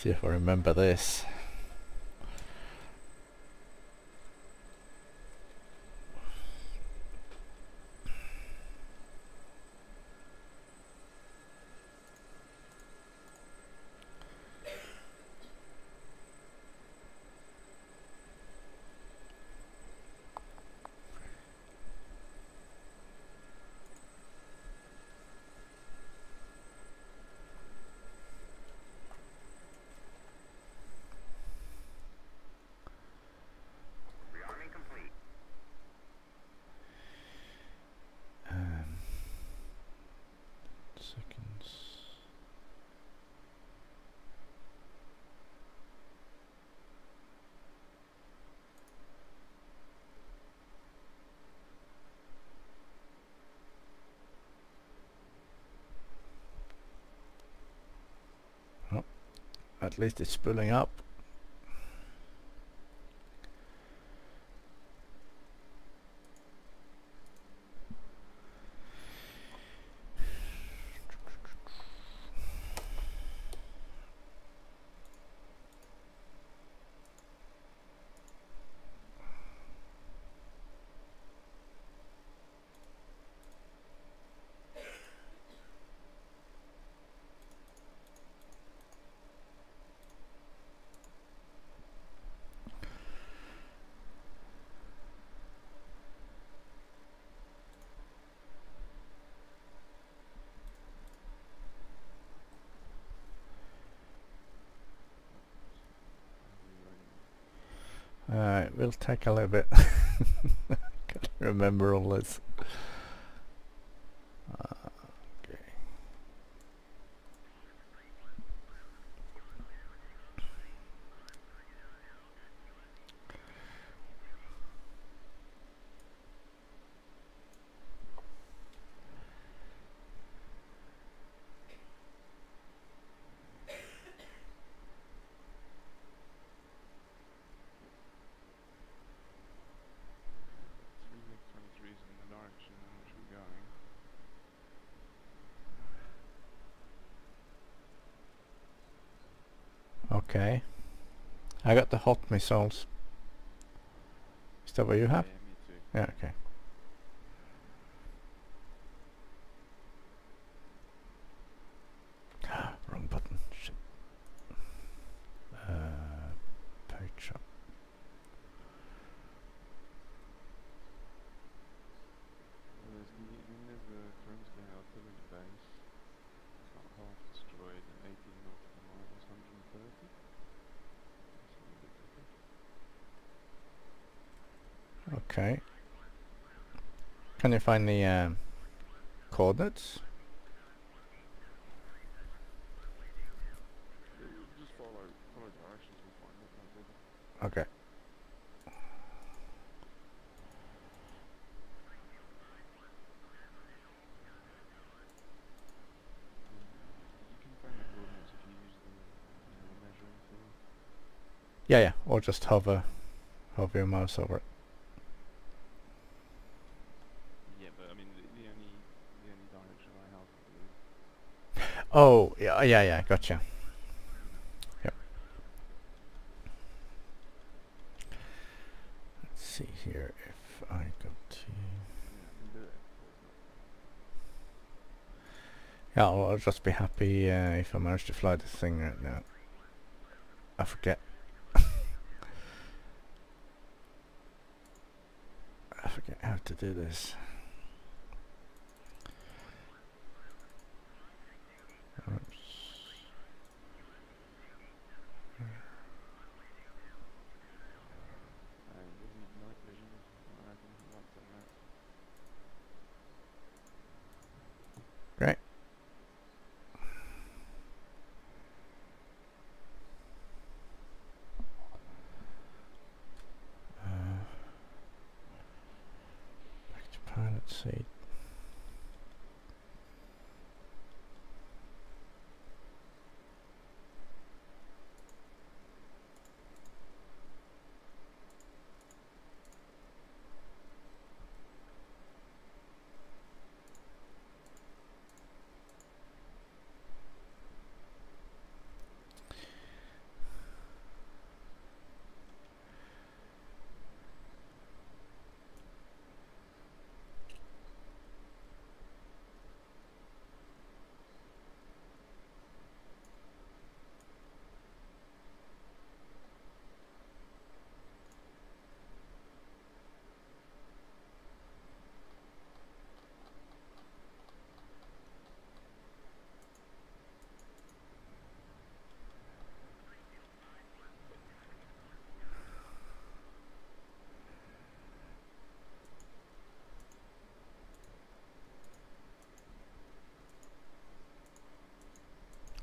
See if I remember this. Seconds. Oh, at least it's spooling up. It will take a little bit. Gotta remember all this. Okay. Okay. I got the hot missiles. Is that what you have? Yeah, me too. Yeah, okay. Wrong button. Shit. Page up. There's the Grimsby artillery base. It's not half destroyed and 18 nautical miles, 130. That's a little bit different. Okay. Can you find the coordinates? Just follow directions, we'll find it, no bother. Okay. You can find the coordinates if you use the measuring tool. Yeah, yeah. Or just hover your mouse over it. Yeah, but I mean the only direction I have is Oh, yeah, yeah, yeah. Gotcha. Yep. Let's see here if I go to. I can do it. Yeah, I'll just be happy if I manage to fly this thing right now. I forget. I forget how to do this. Oops. Night vision, I reckon, about 10 minutes. Great. Back to pilot seat.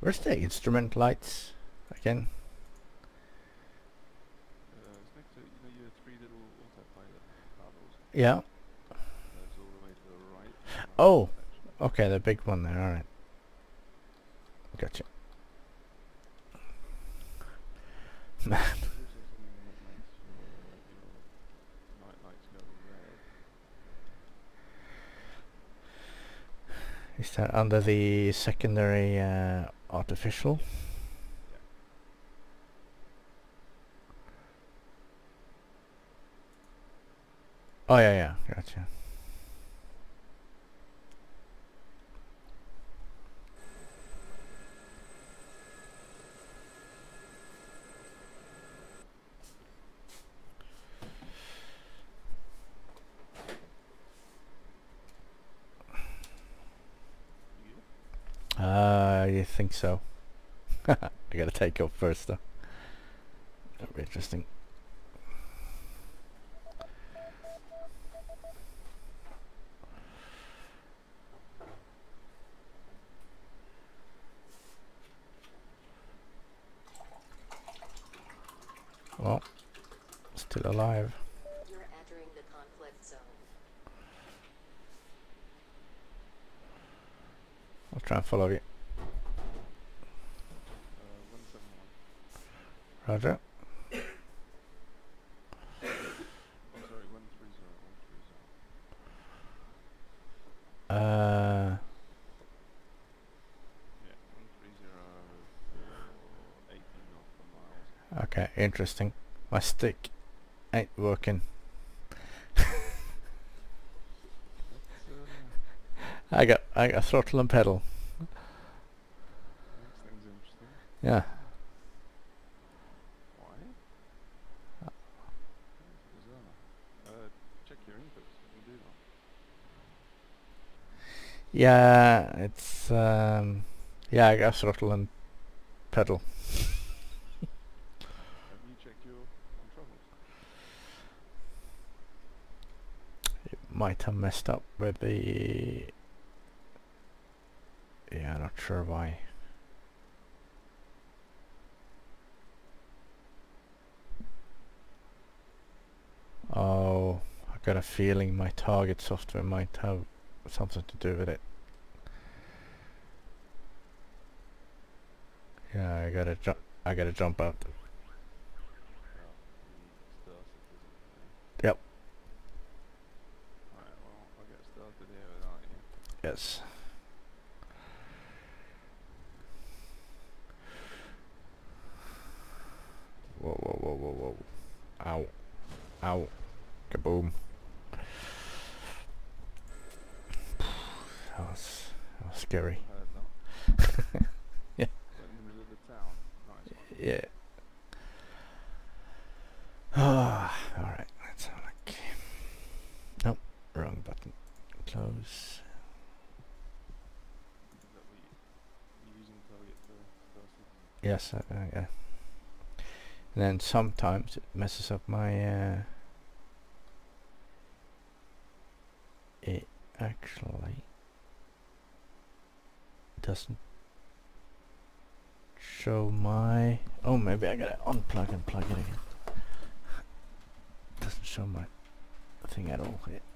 Where's the instrument lights again? It's next to, you know, your three little autopilot paddles. Yeah. It's all the way to the right. In that Oh, section. okay, the big one there. All right. Gotcha. Man, There's also something that makes your night lights go red. is that under the secondary artificial? Yeah. Oh yeah, yeah. Gotcha. You think so? I gotta take off first though. That'll be interesting. Oh, still alive. You're entering the conflict zone. I'll try and follow you. 171. Roger. Oh, sorry, 130. 130. Uh, Yeah, 130 for 18 miles. okay, interesting. My stick ain't working. That's, I got throttle and pedal. makes things interesting. Yeah. Why? That's bizarre. Check your inputs. You can do that. Yeah, it's yeah, I got throttle and pedal. Have you checked your controls? It might have messed up with the. Yeah, not sure why. Oh, I got a feeling my target software might have something to do with it. Yeah, I gotta jump out. Well, the star citizen. Yep. Alright, well, I'll get started here without you. Yes. Whoa, whoa, whoa, whoa, whoa. Ow. Ow. Kaboom. That was scary. Heard that. Yeah. Right in the middle of the town. Nice one. Yeah. Ah, alright, let's have a look. Nope, wrong button. Close. Is that what you're using target for star citizen? Yes, yeah. And then sometimes it messes up my it actually doesn't show my. Oh, maybe I gotta unplug and plug it again. Doesn't show my thing at all here.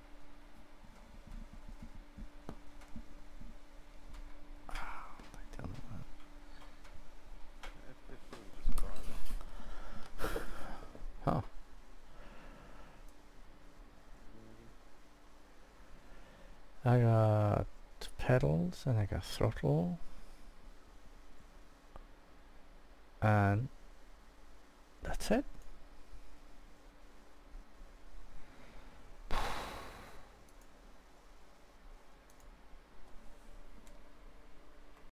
F15 just fired up. Huh. I got pedals and I got throttle and that's it.